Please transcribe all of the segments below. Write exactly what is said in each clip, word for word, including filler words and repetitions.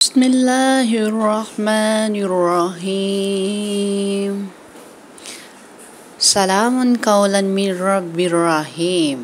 بسم اللہ الرحمن الرحیم سلام قولا من رب الرحیم۔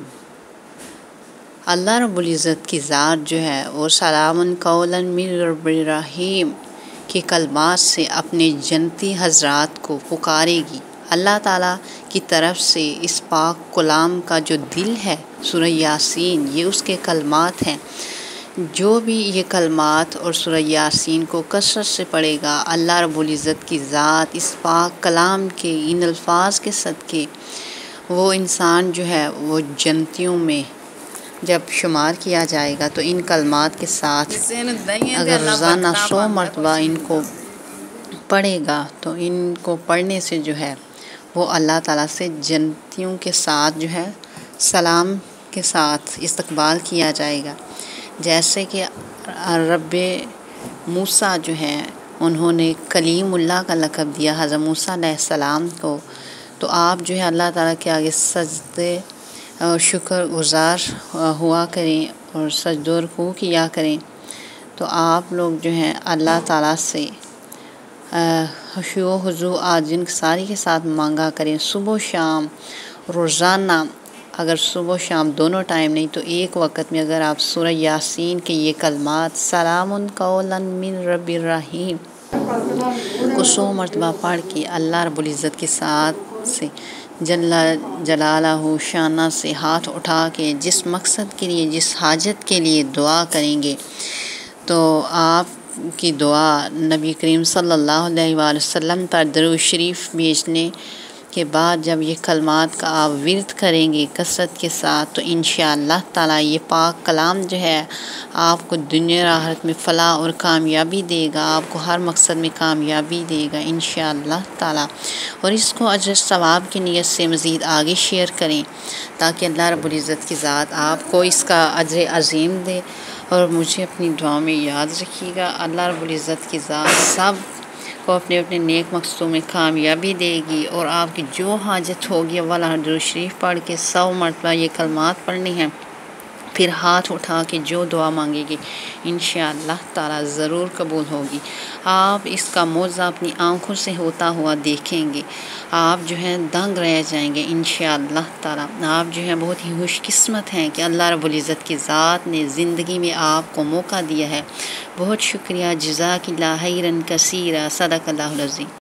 اللہ رب العزت کی ذات جو ہے وہ سلام قولا من رب الرحیم کے کلمات سے اپنے جنتی حضرات کو پکارے گی۔ اللہ تعالیٰ کی طرف سے اس پاک کلام کا جو دل ہے سورہ یاسین، یہ اس کے کلمات ہیں۔ جو بھی یہ کلمات اور سورہ یاسین کو کثرت سے پڑھے گا، اللہ رب العزت کی ذات اس پاک کلام کے ان الفاظ کے صدقے وہ انسان جو ہے وہ جنتیوں میں جب شمار کیا جائے گا تو ان کلمات کے ساتھ اگر روزانہ سو مرتبہ ان کو پڑھے گا تو ان کو پڑھنے سے جو ہے وہ اللہ تعالیٰ سے جنتیوں کے ساتھ جو ہے سلام کے ساتھ استقبال کیا جائے گا۔ جیسے کہ رب موسیٰ جو ہیں انہوں نے کلیم اللہ کا لقب دیا حضرت موسیٰ علیہ السلام کو، تو آپ جو ہے اللہ تعالیٰ کے آگے سجدے اور شکر گزار ہوا کریں اور سجد و رکوع کیا کریں۔ تو آپ لوگ جو ہیں اللہ تعالیٰ سے خشوع و خضوع آجن ساری کے ساتھ مانگا کریں، صبح و شام روزانہ۔ اگر صبح و شام دونوں ٹائم نہیں تو ایک وقت میں اگر آپ سورہ یاسین کے یہ کلمات سلام قولا من رب الرحیم کو سو مرتبہ پڑھ کے اللہ رب العزت کے ساتھ سے جل جلالہ شانہ سے ہاتھ اٹھا کے جس مقصد کے لیے جس حاجت کے لیے دعا کریں گے تو آپ کی دعا نبی کریم صلی اللہ علیہ وآلہ وسلم پر درود شریف بھیجنے کے بعد جب یہ کلمات کا آپ ورد کریں گے کثرت کے ساتھ تو انشاءاللہ تعالیٰ یہ پاک کلام جو ہے آپ کو دنیا اور آخرت میں فلاح اور کامیابی دے گا، آپ کو ہر مقصد میں کامیابی دے گا انشاءاللہ تعالیٰ۔ اور اس کو اجر ثواب کی نیت سے مزید آگے شیئر کریں تاکہ اللہ رب العزت کی ذات آپ کو اس کا اجر عظیم دے، اور مجھے اپنی دعا میں یاد رکھیے گا۔ اللہ رب العزت کی ذات سب کو اپنے اپنے نیک مقصدوں میں کامیابی دے گی، اور آپ کی جو حاجت ہوگی والا درود شریف پڑھ کے سو مرتبہ یہ کلمات پڑھنی ہیں، پھر ہاتھ اٹھا کے جو دعا مانگے گی انشاءاللہ تعالیٰ ضرور قبول ہوگی۔ آپ اس کا معجزہ اپنی آنکھوں سے ہوتا ہوا دیکھیں گے، آپ جو ہیں دنگ رہ جائیں گے انشاءاللہ تعالیٰ۔ آپ جو ہیں بہت ہی خوش قسمت ہیں کہ اللہ رب العزت کی ذات نے زندگی میں آپ کو موقع دیا ہے۔ بہت شکریہ، جزاک اللہ خیرا کثیرا، صدق اللہ العظیم۔